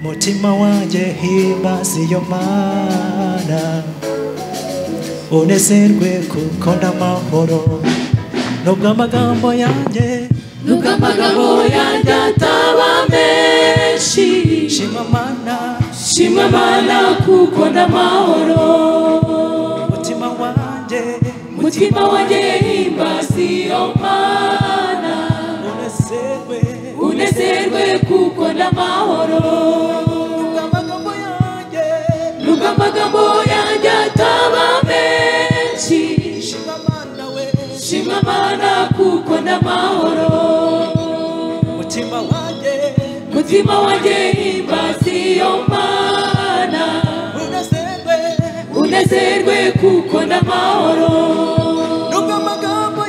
mutima wanje himbaza iyo Mana unezerwe kuko ndamahoro nubwo amagambo yanjye ataba menshi shima Mana kuko ndamahoro mutima wanje himbaza iyo Mana unezerwe kuko ndamahoro nubwo amagambo yanjye ataba menshi shima Mana kuko ndamahoro mutima wanje himbaza iyo Mana unezerwe kuko ndamahoro nubwo amagambo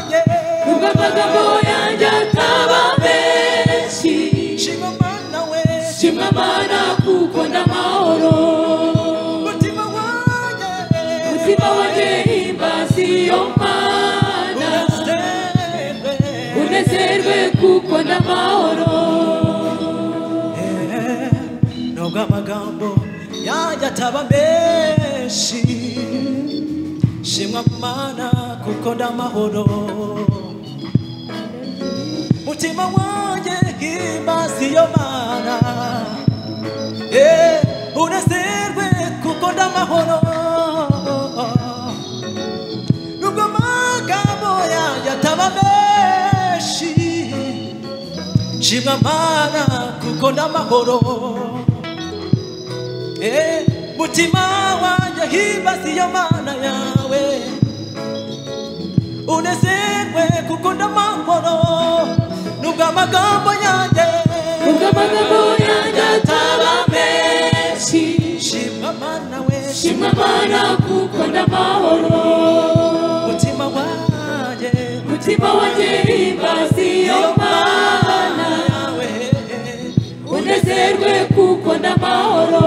yanjye ataba menshi shima Mana kuko ndamahoro mutima wanje himbaza iyo Mana unezerwe kuko ndamahoro nubwo amagambo yanjye ataba menshi shimwa Mana kuko ndamahoro mutima wanje himbaza iyo Mana unezerwe kuko ndamahoro nubwo amagambo yanjye ataba menshi shimwa Mana kuko ndamahoro mutima wanje himbaza iyo Mana yawe unezerwe kuko ndamahoro nubwo amagambo yanjye ataba menshi shima Mana kuko ndamahoro mutima wanje himbaza iyo Mana unezerwe kuko ndamahoro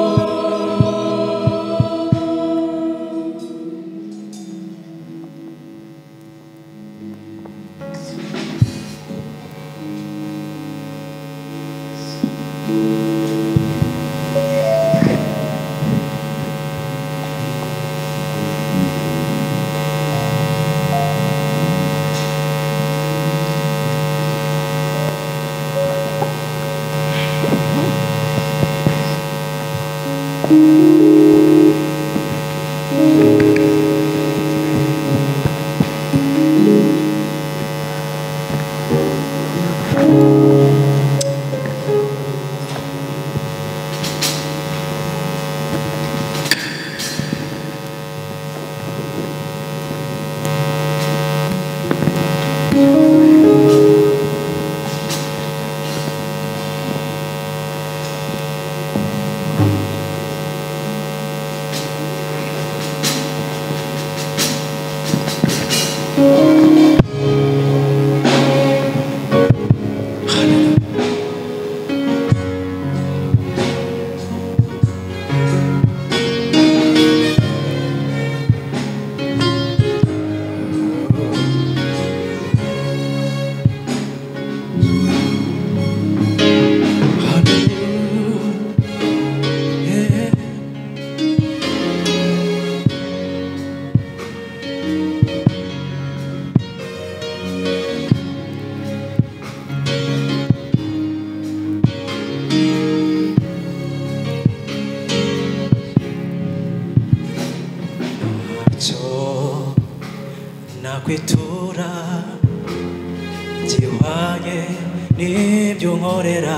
nakwitura gihwanye n'ibyo nkorera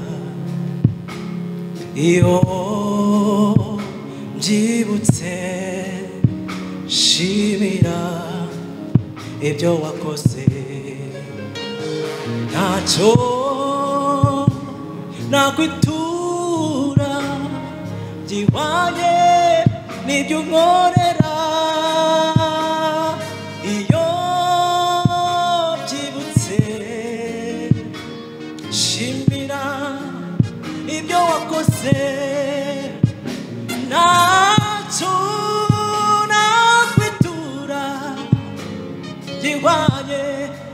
iyo mbyibutse shimira ibyo wakoze ntacyo nakwitura gihwanye n'ibyo nkorera iyo byibutse shimira ibyo wakoze ntacyo nakwitura gihwanye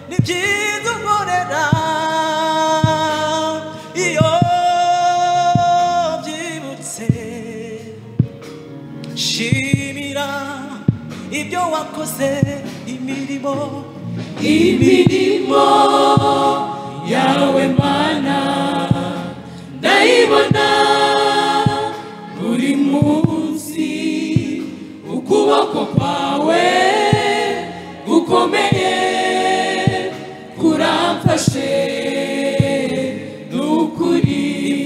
n'ibyiza unkorera iyo wakoze imirimo yawe Mana ndayibona buri munsi ukuboko kwawe gukomeye kuramfashe nukuri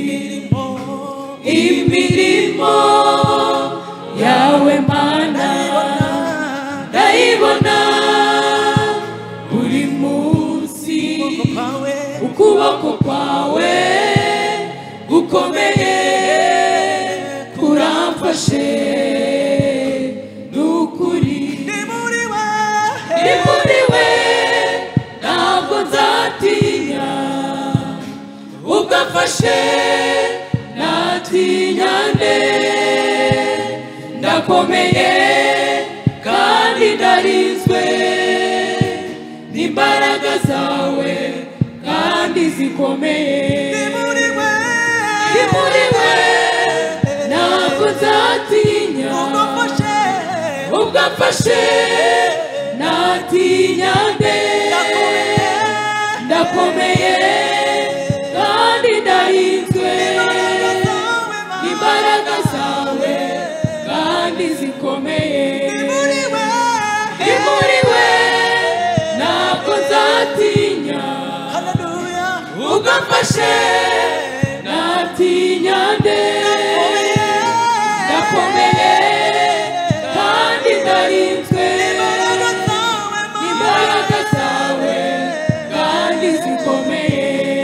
imirimo yawe Mana ndayibona buri munsi ukuboko kwawe gukomeye kuramfashe nukuri ni muri we ntabwo nzatinya ubwo amfashe natinya nde ndakomeye kandi ndarinzwe n'imbaraga zawe kandi zikomeye ni muri we ntabwo nzatinya ubwo amfashe natinya nde ndakomeye kandi ndarinzwe n'imbaraga zawe kandi zikomeye ni muri we ntabwo nzatinya ubwo amfashe natinya nde ndakomeye kandi ndarinzwe n'imbaraga zawe kandi zikomeye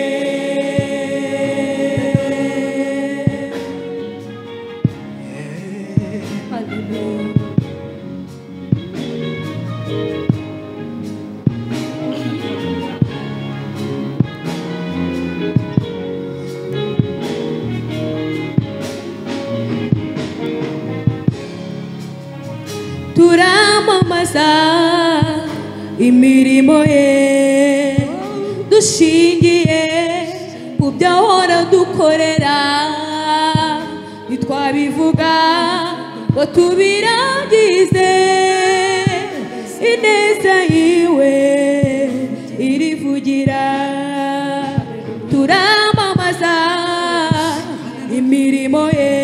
turamamaza imirimo ye dushingiye ku byo ahora dukorera ntitwabivuga ngo tubirangize ineza yiwe irivugira turamamaza imirimo ye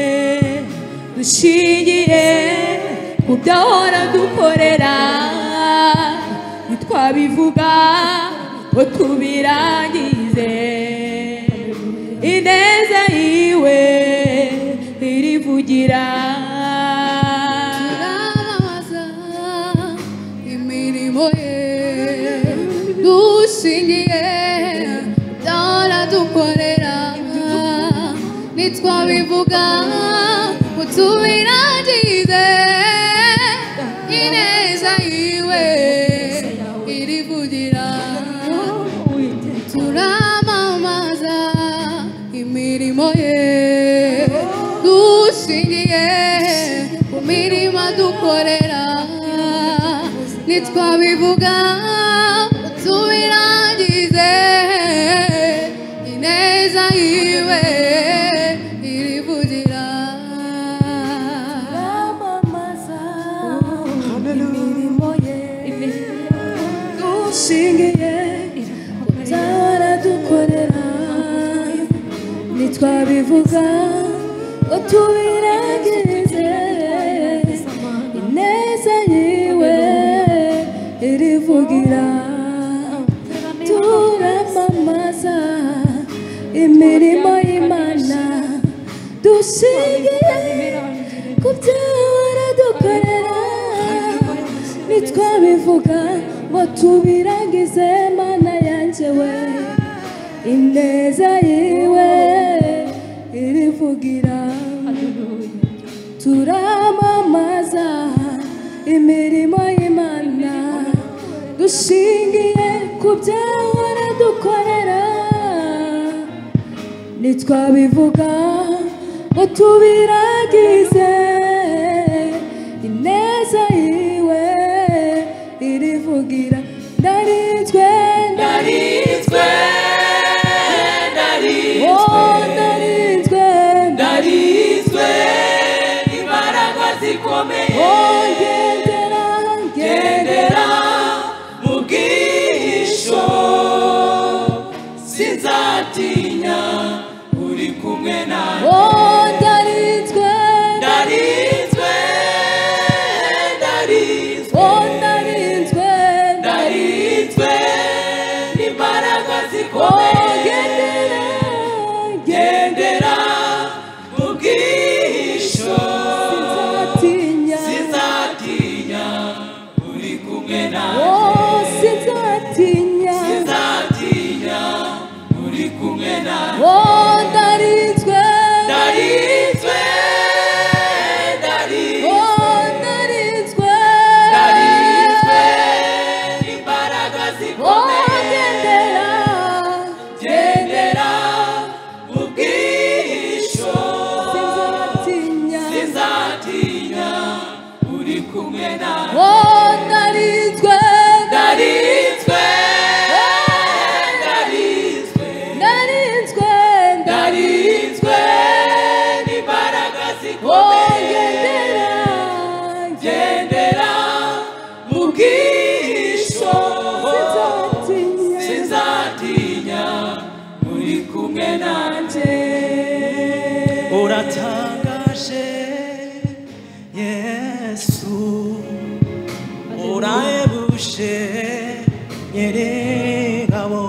dushingiye kubyo ahora dukorera ntitwabivuga ngo tubirangize ineza yiwe irivugira turamamaza imirimo ye dushingiye kubyo ahora dukorera ntitwabivuga ngo tubirangize ineza yiwe irivugira turamamaza imirimo ye dushingiye ku mirimo dukorera ntitwabivuga tubirangize ineza yiwe irivugira dushingiye kuzahora dukorera ntitwabivuga ngo tubirangize ineza yiwe irivugira turamamaza imirimo y'Imana dushingiye ku byo ahora dukorera ntitwabivuga ngo tubirangize Mana yanjye we ineza yiwe irivugira turamamaza imirimo y'Imana dushingiye ku byo ahora dukorera ntitwabivuga ngo tubirangize ineza yiwe irivugira ndarinzwe ndarinzwe ndarinzwe ndarinzwe imbaraga zikomeye ngendera nanjye uratangaje Yesu urahebuje nyir'ingabo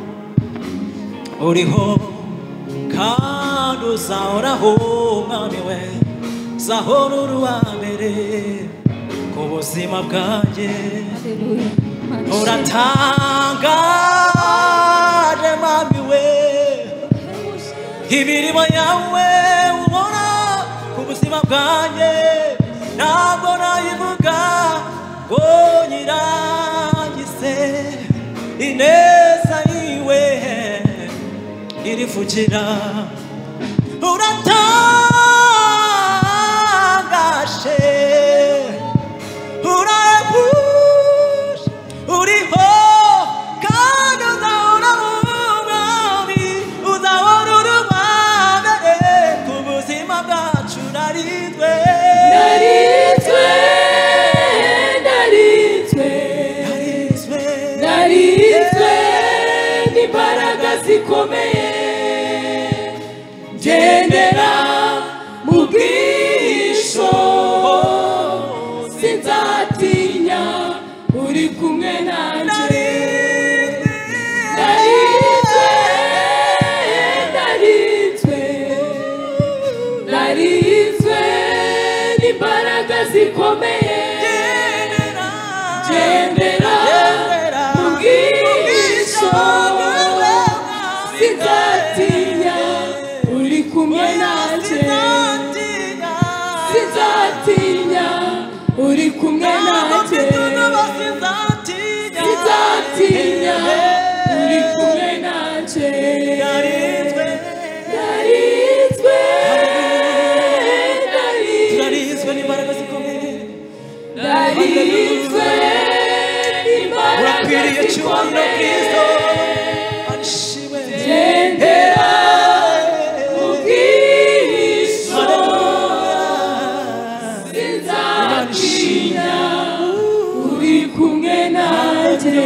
uriho kandi uzahoraho mwami we uzahora uri uwa mbere ku buzima bwanjye uratangaje mwami we imirimo yawe ubona ku buzima bwanjye ntabwo nayivuga ngo nyirangize ineza yiwe irivugira uratangaje urahebuje uriho kandi uzahora umwami uzahora uri uwa mbere ku buzima bwacu narinzwe n'imbaraga zikomeye gendera mu bwisho sinzatinya uri kumwe nanjye narinzwe n'imbaraga zikomeye gendera mu bwisho sinzatinya uri kumwe nanjye sinzatinya uri kumwe nanjye sinzatinya uri kumwe nanjye narinzwe n'imbaraga zikomeye narinzwe n'imbaraga zikomeye gendera mu bwisho sinzatinya uri kumwe nanjye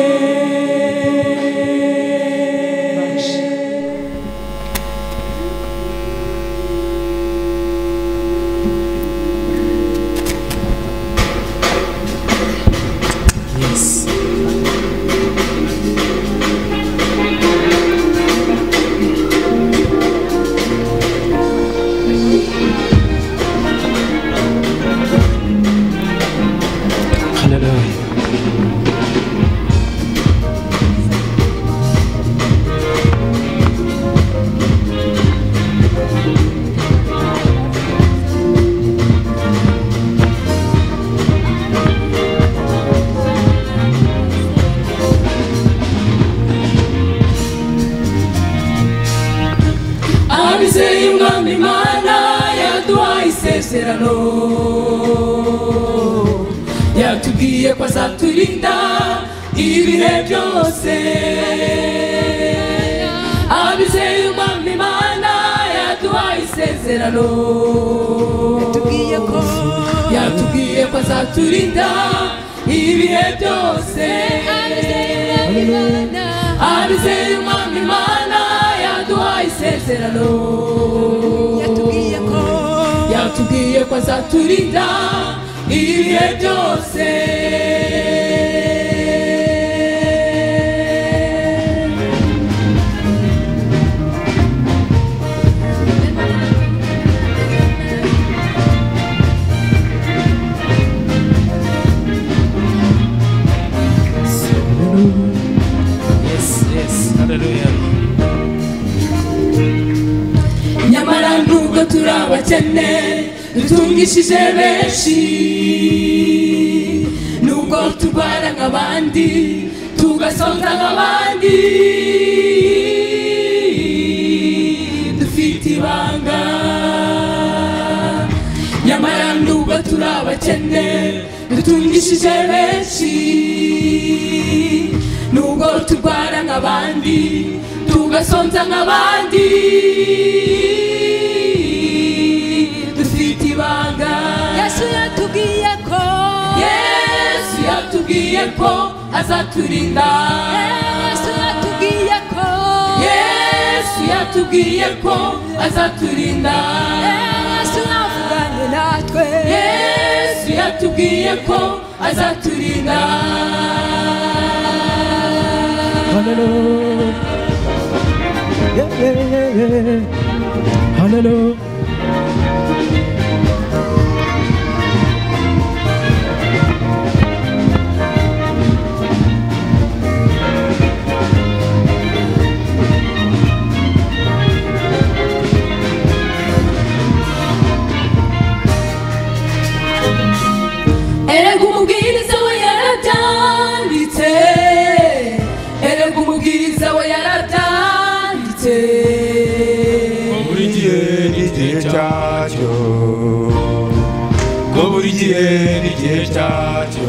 abizeye umwami Imana yaduhaye isezerano yatubwiye ko azaturinda ibihe byose abizeye umwami Imana yaduhaye isezerano yatubwiye ko azaturinda ibihe byose abizeye umwami Imana yaduhaye isezerano yatubwiye ko azaturinda ibihe byose nyamara nubwo turi abakene dutungishije benshi nubwo turwara nk'abandi tugasonza nk'abandi dufite ibanga nyamara nubwo turi abakene dutungishije benshi nubwo turwara nk'abandi tugasonza nk'abandi dufite ibanga Yesu yatubwiye ko azaturinda Yesu yatubwiye ko yatubwiye ko azaturinda Yesu yavuganye natwe Yesu yatubwiye ko azaturinda Hallelujah. Yeah, yeah, yeah, yeah. Hallelujah. Erega umubwiriza we yarabyanditse Erega umubwiriza we yarabyanditse buri gihe n'igihe cyacyo ko buri gihe n'igihe cyacyo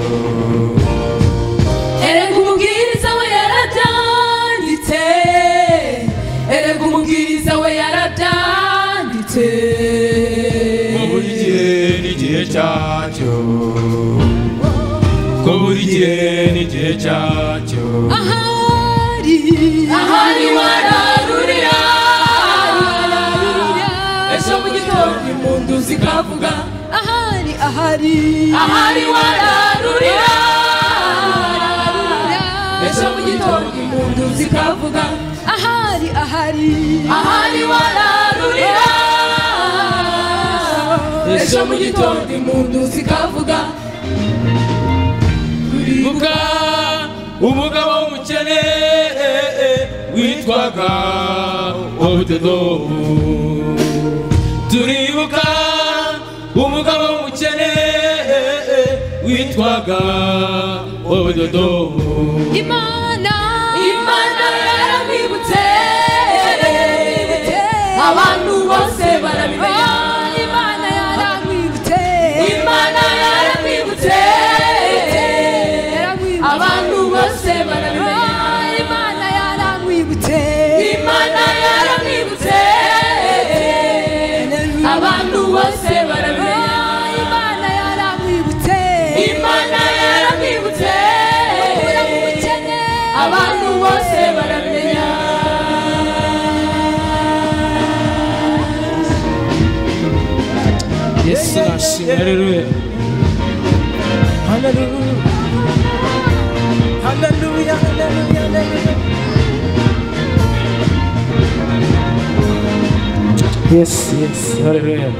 Erega umubwiriza we yarabyanditse Erega umubwiriza we yarabyanditse ko buri gihe n'igihe cyacyo ko buri gihe n'igihe cyacyo ahari wararurira ejo mu gitondo impundu zikavuga ahari ahari wararurira ejo mu gitondo impundu zikavuga ahari ahari wararurira ejo mu gitondo impundu zikavuga turibuka umugabo w'umukene witwaga Obededomu turibuka umugabo w'umukene witwaga Obededomu Imana yaramwibutse abantu bose barabimenya Imana yaramwibutse Imana yaramwibutse abantu bose barabimenya Imana yaramwibutse Imana yaramwibutse abantu bose barabimenya Imana yaramwibutse Imana yaramwibutse abantu bose barabimenya Yesu nashimwe haleluya Hallelujah. Hallelujah. Hallelujah. Hallelujah. Yes, yes. Hallelujah.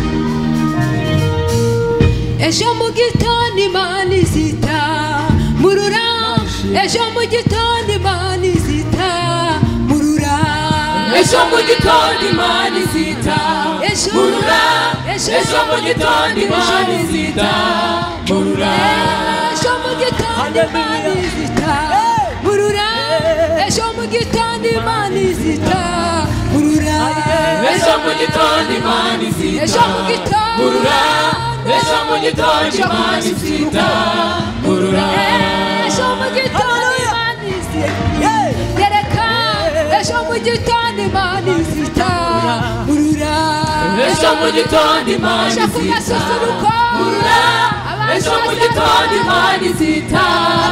Ejo mu gitondo Imana izita murura Ejo mu gitondo Imana izita murura ejo mu gitondo Imana izita murura ejo mu gitondo Imana izita murura Ejo mu gitondo Imana izita murura Ejo mu gitondo Imana izita murura ejo mu gitondo Imana izita Ejo mu gitondo murura ejo mu gitondo Imana izita murura Ejo mu gitondo Imana izita Yereka Ejo mu gitondo Imana izita murura ejo mu gitondo Imana izita murura ejo mu gitondo Imana izita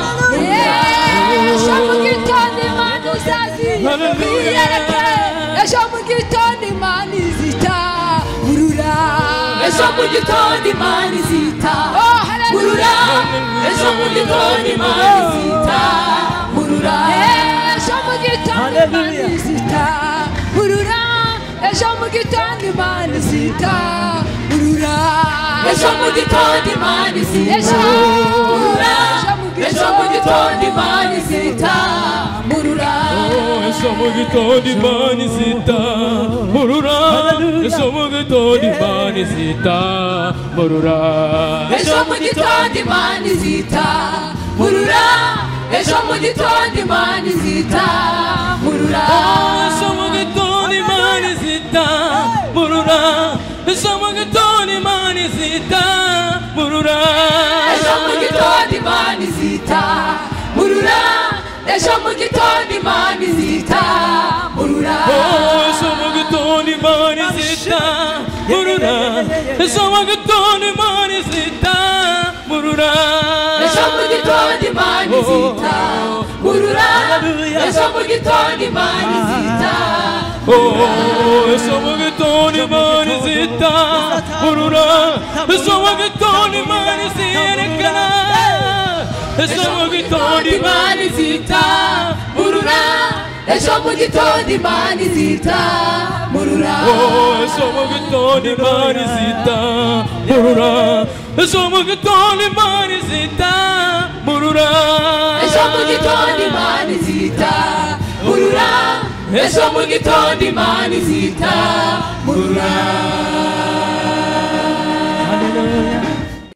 Ejo mu gitondo Imana uzaziyereke Ejo mu gitondo Imana izita murura ejo mu gitondo Imana izita murura ejo mu gitondo Imana izita murura Ejo mu gitondo Imana izita murura Ejo mu gitondo Imana izita murura ejo mu gitondo Imana izita murura ejo mu gitondo Imana izita murura ejo mu gitondo Imana izita murura ejo mu gitondo Imana izita murura ejo mu gitondo Imana izita murura ejo mu gitondo Imana izita murura ejo mu gitondo Imana izita murura ejo mu gitondo Imana izita murura ejo mu gitondo Imana izita murura ejo mu gitondo Imana izita murura ejo mu gitondo Imana izita murura ejo mu gitondo Imana izita murura ejo mu gitondo Imana izita murura ejo mu gitondo Imana izita Oh, ejo mu gitondo Imana izitamurura, ejo mu gitondo Imana izerekana, ejo mu gitondo Imana izitamurura, ejo mu gitondo Imana izitamurura. oh, ejo mu gitondo Imana izitamurura, ejo mu gitondo Imana izitamurura, ejo mu gitondo Imana izitamurura, ejo mu gitondo Imana izitamurura.